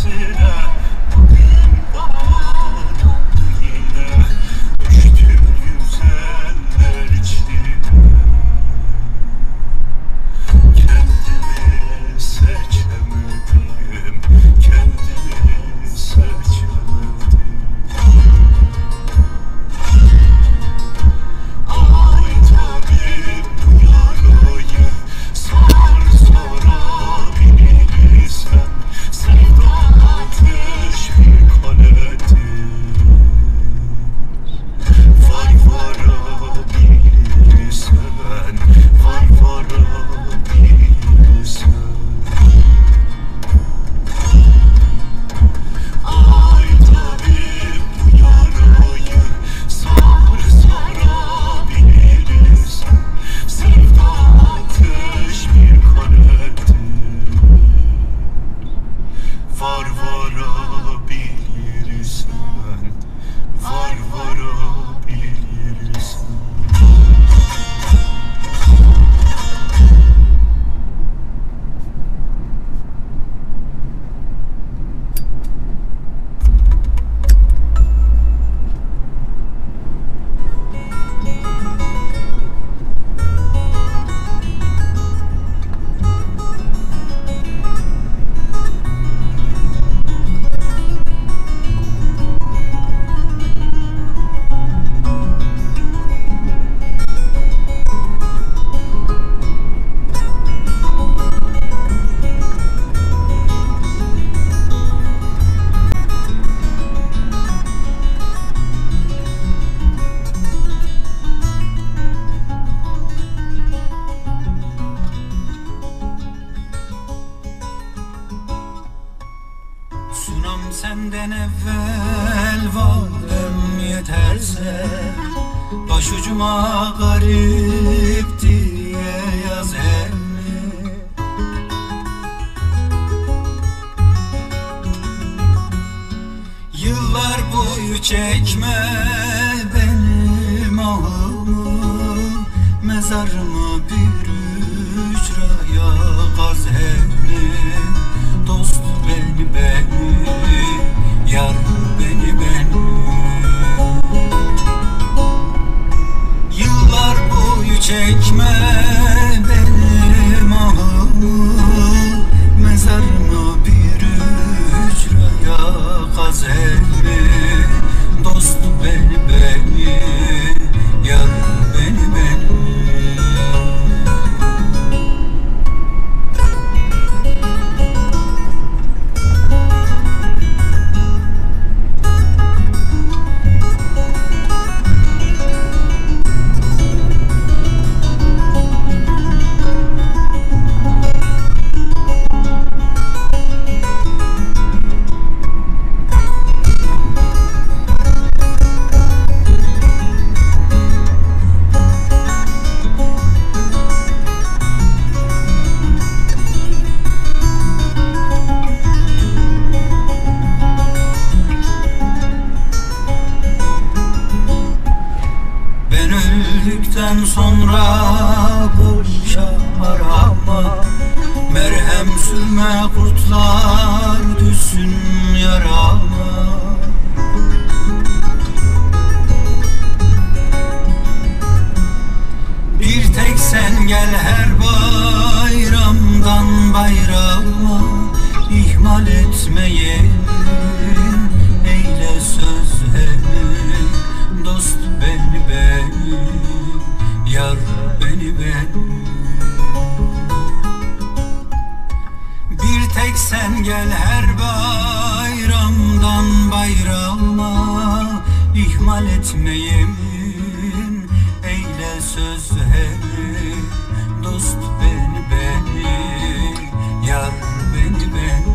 senden evvel varım yeterse, başucuma garip diye yaz emmi. Yıllar boyu çekme benim ahımı, mezarımı bir ücraya kaz emmi. Dost beni, yar beni. Yıllar boyu çekme benim ahımı, mezarımı bir ücraya kaz emmi. Dost beni, yar beni. Öldükten sonra boşa arama, merhem sürme kurtlar düşsün yarama. Bir tek sen gel her bayramdan bayrama, ihmal etmeyin eyle sözlerimi. Dost beni, yar beni. Bir tek sen gel her bayramdan bayrama, ihmal etmeyeyim eyle sözleri. Dost beni, yar beni.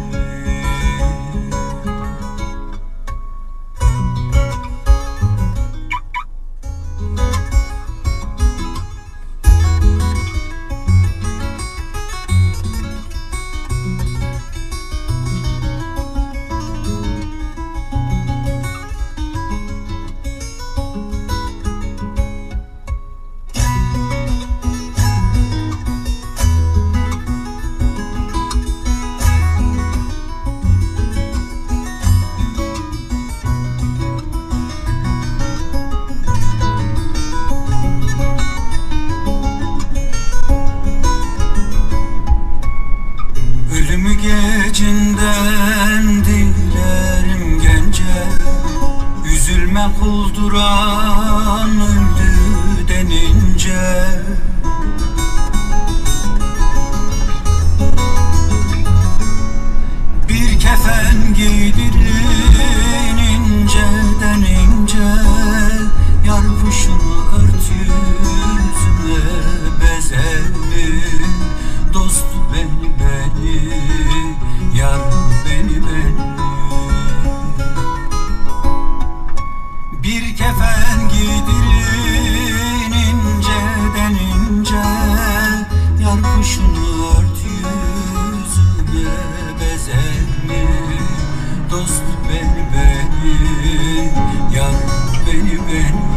Kulduran öldü denince bir kefen giydirin inceden ince, yar kuşunu ört yüzüme bezerim. Dost beni beni, yar beni beni. Bir kefen giydirin inceden ince, yar kuşunu ört yüzüme bezerim. Dost beni beni, yar beni beni.